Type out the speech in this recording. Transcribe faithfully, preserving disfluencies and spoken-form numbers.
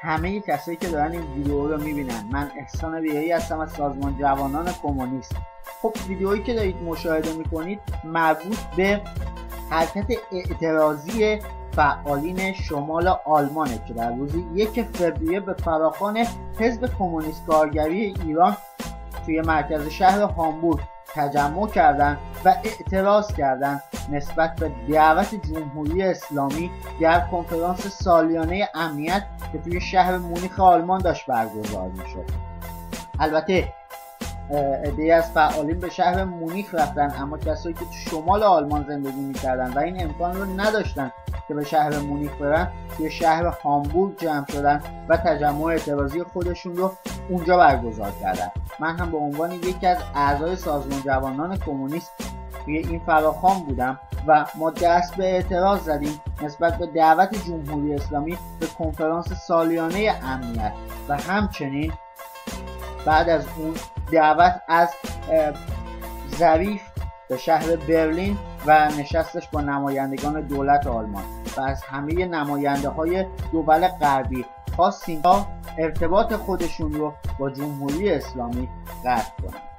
همه کسایی که دارن این ویدیو رو میبینن. من احسان بیایی هستم از سازمان جوانان کمونیست. خب ویدیویی که دارید مشاهده میکنید مربوط به حرکت اعتراضی فعالین شمال آلمانه که در روز یک فوریه به فراخوان حزب کمونیست کارگری ایران توی مرکز شهر هامبورگ تجمع کردند و اعتراض کردند نسبت به دعوت جمهوری اسلامی در کنفرانس سالیانه امنیت که توی شهر مونیخ آلمان داشت برگزار میشد. البته عده‌ای از فعالین به شهر مونیخ رفتن، اما کسایی که تو شمال آلمان زندگی میکردن و این امکان رو نداشتن که به شهر مونیخ برن، توی شهر هامبورگ جمع شدن و تجمع اعتراضی خودشون رو اونجا برگزار کردن. من هم به عنوان یکی از اعضای سازمان جوانان کمونیست توی این فراخوان بودم و ما دست به اعتراض زدیم نسبت به دعوت جمهوری اسلامی به کنفرانس سالیانه امنیت و همچنین بعد از اون دعوت از ظریف به شهر برلین و نشستش با نمایندگان دولت آلمان و از همه نماینده های دول غربی خواستیم تا ارتباط خودشون رو با جمهوری اسلامی قطع کنند.